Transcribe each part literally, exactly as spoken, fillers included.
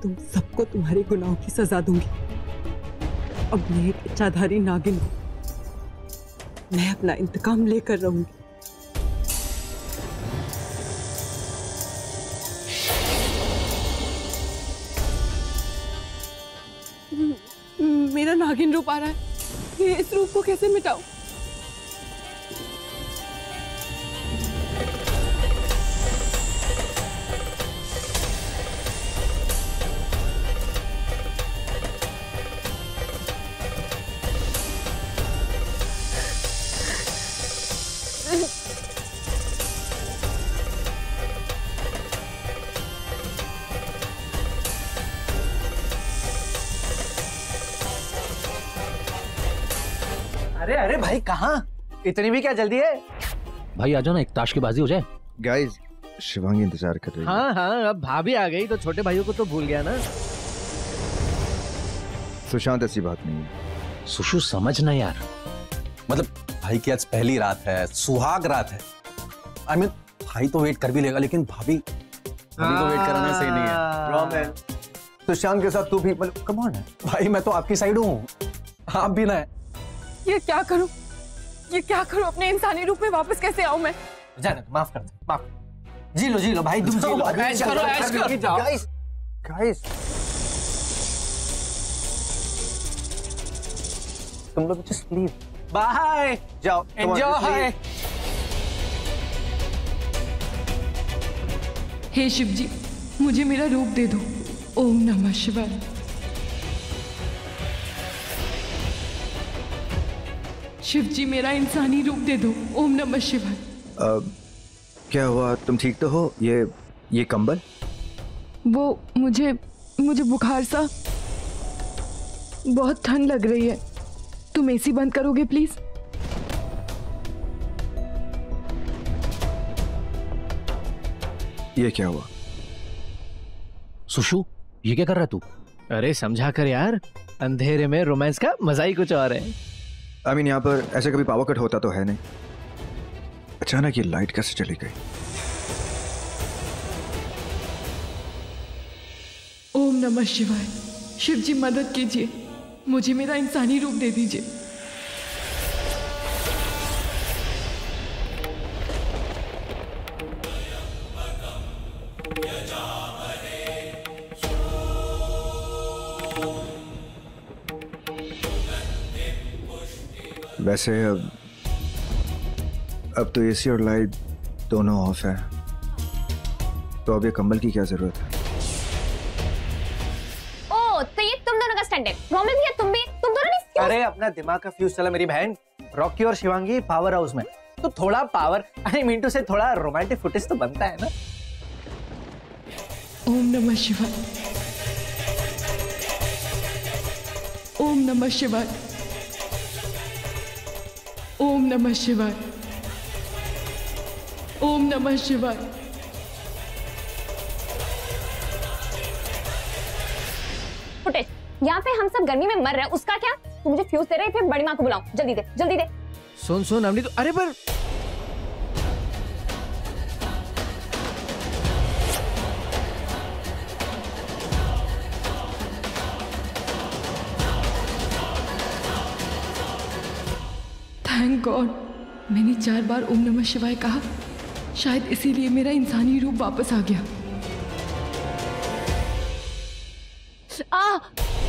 तुम सबको तुम्हारे गुनाहों की सजा दूंगी। अब मैं एक इच्छाधारी नागिन हूं, मैं अपना इंतकाम लेकर रहूंगी। मेरा नागिन रूप आ रहा है, ये इस रूप को कैसे मिटाऊं? अरे अरे भाई कहाँ? इतनी भी क्या जल्दी है? भाई आ जाओ ना, एक ताश की बाजी हो जाए। गाइस, शिवांगी इंतजार कर रही है। हाँ हाँ, अब भाभी आ गई तो छोटे भाइयों को तो भूल गया ना। सुशांत, ऐसी बात नहीं है। सुशु समझना यार, मतलब भाई की आज पहली रात है, सुहाग रात है। आई मीन भाई तो वेट कर भी लेगा, लेकिन भाभी भाभी को वेट कराना सही नहीं है। रोमन, सुशांत के साथ तू भी मतलब कम ऑन है भाई, मैं तो आपकी साइड हूँ, आप भी ना है। ये क्या करूं? ये क्या करूं? अपने इंसानी रूप में वापस कैसे आऊं मैं? जाने दो, माफ कर दो, माफ। जी लो जी लो भाई, तुम जी लो, ऐश करो, ऐश करो। गाइस, गाइस, तुम लोग जस्ट लीव। बाय, जाओ, एंजॉय। हे शिव जी, मुझे मेरा रूप दे दो। ओम नमः शिवाय। शिव जी, मेरा इंसानी रूप दे दो। ओम नमः शिवाय। क्या हुआ? तुम ठीक तो हो? ये ये कंबल? वो मुझे मुझे बुखार सा, बहुत ठंड लग रही है। तुम एसी बंद करोगे प्लीज? ये क्या हुआ? सुशु ये क्या कर रहा है तू? अरे समझा कर यार, अंधेरे में रोमांस का मजा ही कुछ और है। आई मीन यहाँ पर ऐसे कभी पावर कट होता तो है नहीं, अचानक ये लाइट कैसे चली गई? ओम नमः शिवाय। शिव जी मदद कीजिए, मुझे मेरा इंसानी रूप दे दीजिए। वैसे अब अब तो एसी और लाइट दोनों ऑफ है, तो अब ये कंबल की क्या जरूरत है? ओ, तो ये तुम दोनों का स्टंट है। रोमन भैया, तुम भी, तुम दोनों ने। अरे अपना दिमाग का फ्यूज चला मेरी बहन। रॉकी और शिवांगी पावर हाउस में, तो थोड़ा पावर, आई मीन टू से थोड़ा रोमांटिक फुटेज तो बनता है ना। ओम नमः शिवाय। ओम नमः शिवाय। ओम नमः शिवाय। ओम नमः शिवाय। फुटेज, यहाँ पे हम सब गर्मी में मर रहे हैं, उसका क्या? तू मुझे फ्यूज दे रहे, फिर बड़ी माँ को बुलाओ। जल्दी दे, जल्दी दे। सुन सुन अमनी, तो अरे पर थैंक गॉड, मैंने चार बार ओम नमः शिवाय कहा, शायद इसीलिए मेरा इंसानी रूप वापस आ गया। आ!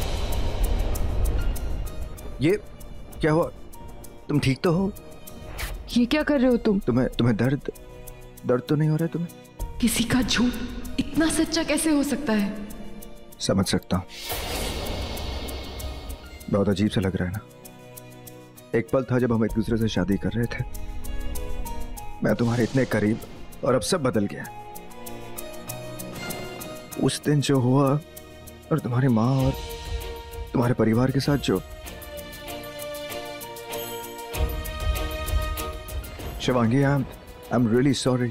ये क्या हुआ? तुम ठीक तो हो? ये क्या कर रहे हो तुम? तुम्हें तुम्हें दर्द दर्द तो नहीं हो रहा है तुम्हें? किसी का झूठ इतना सच्चा कैसे हो सकता है? समझ सकता हूँ, बहुत अजीब सा लग रहा है ना। एक पल था जब हम एक दूसरे से शादी कर रहे थे, मैं तुम्हारे इतने करीब, और अब सब बदल गया। उस दिन जो हुआ और तुम्हारी माँ और तुम्हारे परिवार के साथ जो, Shivangi, I am really sorry.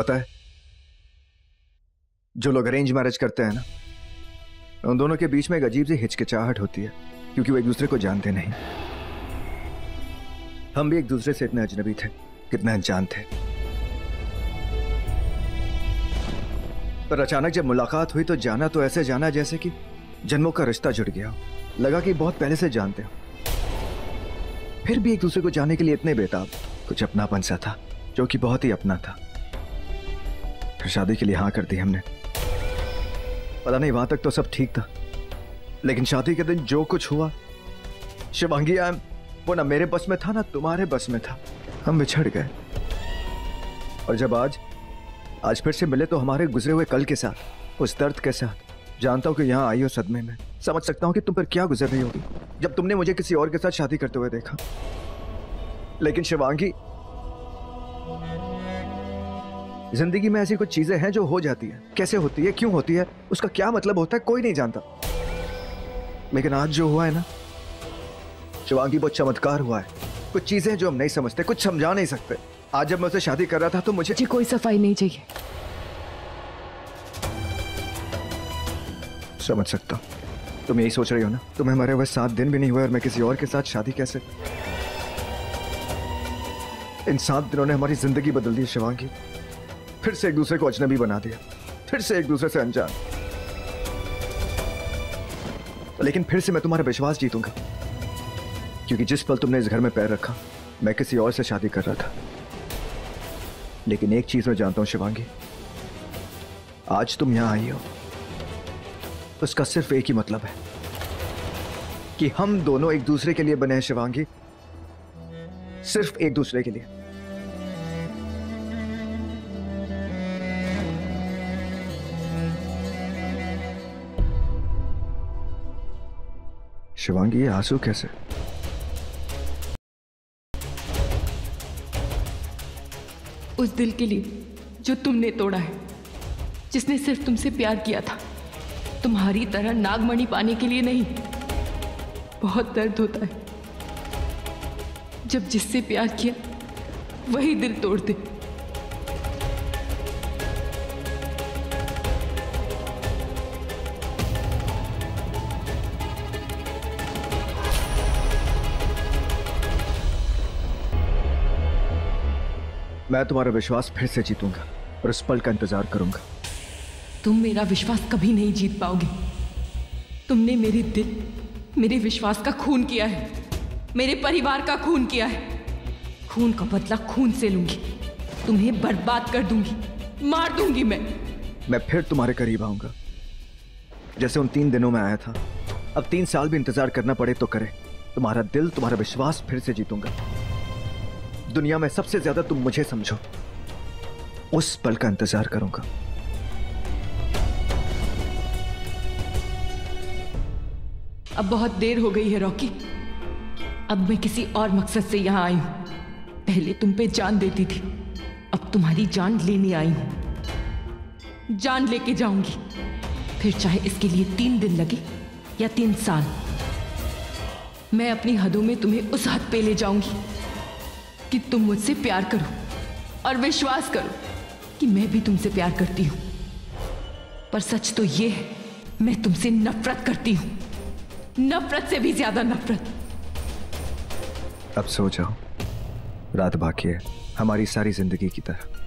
पता है, जो लोग अरेंज मैरिज करते हैं ना, उन दोनों के बीच में एक अजीब सी हिचकिचाहट होती है, क्योंकि वो एक दूसरे को जानते नहीं। हम भी एक दूसरे से इतने अजनबी थे, कितने अनजान थे, पर अचानक जब मुलाकात हुई तो जाना तो ऐसे जाना जैसे कि जन्मों का रिश्ता जुड़ गया। लगा कि बहुत पहले से जानते हो, फिर भी एक दूसरे को जानने के लिए इतने बेताब। कुछ अपनापन सा था जो कि बहुत ही अपना था। फिर शादी के लिए हाँ कर दी हमने। पता नहीं, वहां तक तो सब ठीक था, लेकिन शादी के दिन जो कुछ हुआ शिवांगी, वो ना मेरे बस में था ना तुम्हारे बस में था। हम बिछड़ गए, और जब आज आज फिर से मिले तो हमारे गुजरे हुए कल के साथ, उस दर्द के साथ। जानता हूं कि यहाँ आई हो सदमे में, समझ सकता हूं कि तुम पर क्या गुजर रही होगी जब तुमने मुझे किसी और के साथ शादी करते हुए देखा। लेकिन शिवांगी, जिंदगी में ऐसी कुछ चीजें हैं जो हो जाती है, कैसे होती है, क्यों होती है, उसका क्या मतलब होता है, कोई नहीं जानता। लेकिन आज जो हुआ है ना शिवांगी, वो चमत्कार हुआ है। कुछ चीजें जो हम नहीं समझते, कुछ समझा नहीं सकते। आज जब मैं उससे शादी कर रहा था तो मुझे जी कोई सफाई नहीं चाहिए। समझ सकता हूं, तुम यही सोच रही हो ना, तुम्हें मरे हुए सात दिन भी नहीं हुए और मैं किसी और के साथ शादी कैसे। इन सात दिनों ने हमारी जिंदगी बदल दी शिवांगी। फिर से एक दूसरे को अजनबी बना दिया, फिर से एक दूसरे से अनजान। लेकिन फिर से मैं तुम्हारा विश्वास जीतूंगा, क्योंकि जिस पल तुमने इस घर में पैर रखा मैं किसी और से शादी कर रहा था। लेकिन एक चीज मैं जानता हूं शिवांगी, आज तुम यहां आई हो, उसका सिर्फ एक ही मतलब है कि हम दोनों एक दूसरे के लिए बने हैं शिवांगी, सिर्फ एक दूसरे के लिए। शिवांगी, ये आंसू कैसे? उस दिल के लिए जो तुमने तोड़ा है, जिसने सिर्फ तुमसे प्यार किया था, तुम्हारी तरह नागमणि पाने के लिए नहीं। बहुत दर्द होता है जब जिससे प्यार किया वही दिल तोड़ दे। मैं तुम्हारा विश्वास फिर से जीतूंगा और उस पल का इंतजार करूंगा। तुम मेरा विश्वास कभी नहीं जीत पाओगे। तुमने मेरे दिल, मेरे विश्वास का खून किया है, मेरे परिवार का खून किया है। खून का बदला खून से लूंगी, तुम्हें बर्बाद कर दूंगी, मार दूंगी मैं। मैं फिर तुम्हारे करीब आऊंगा, जैसे उन तीन दिनों में आया था। अब तीन साल भी इंतजार करना पड़े तो करे। तुम्हारा दिल, तुम्हारा विश्वास फिर से जीतूंगा। दुनिया में सबसे ज्यादा तुम मुझे समझो, उस पल का इंतजार करूंगा। अब बहुत देर हो गई है रॉकी। अब मैं किसी और मकसद से यहां आई हूं। पहले तुम पे जान देती थी, अब तुम्हारी जान लेने आई हूं। जान लेके जाऊंगी, फिर चाहे इसके लिए तीन दिन लगे या तीन साल। मैं अपनी हदों में तुम्हें उस हद पे ले जाऊंगी कि तुम मुझसे प्यार करो और विश्वास करो कि मैं भी तुमसे प्यार करती हूं। पर सच तो ये है, मैं तुमसे नफरत करती हूं, नफरत से भी ज्यादा नफरत। अब सो जाओ, रात बाकी है हमारी सारी जिंदगी की तरह।